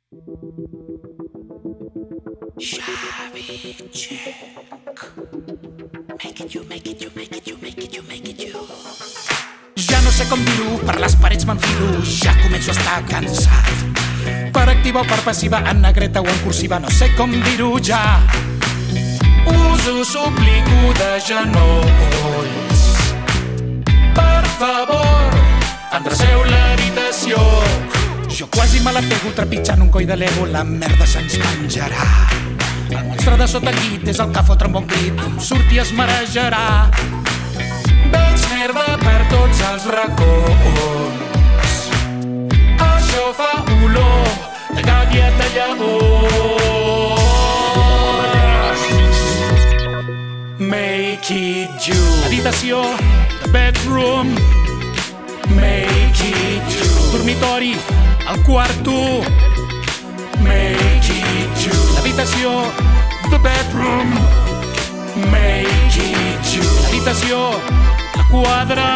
Xavi Check. Make it you, make it you, make it you, make it you, make it you. Ja no sé com dir-ho, per les parets m'enfilo, ja començo a estar cansat. Per activa o per passiva, en negreta o en cursiva, no sé com dir-ho ja. Us ho suplico de genolls. Per favor, endreceu l'habitació. Jo quasi me la pego trepitjant un coll de Lego, la merda se'ns menjarà. El monstre de sota el llit és el que fotre un bon crit, com surt i es marejarà. Veig merda per tots els racons. Això fa olor de gàbiat de llavors. Make it you. Habitació, the bedroom. Make it you. Dormitori, el quarto. Make it you. L'habitació, the bedroom. Make it you. L'habitació, la quadra.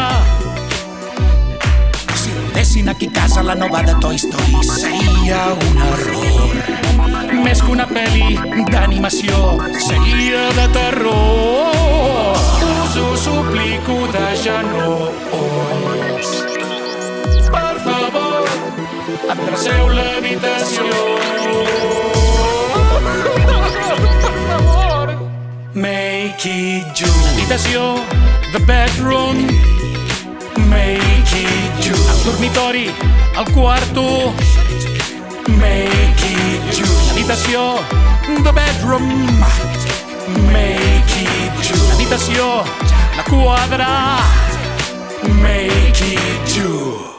Si rodessin aquí a casa la nova de Toy Story seria un error. Més que una pel·li d'animació, seria de terror. Us ho suplico de genolls. Per favor, endreceu l'habitació. Per favor. Make it you. L'habitació, the bedroom. Make it you. El dormitori, el quarto. Make it you. L'habitació, the bedroom. Make it you. L'habitació, la quadra. Make it you.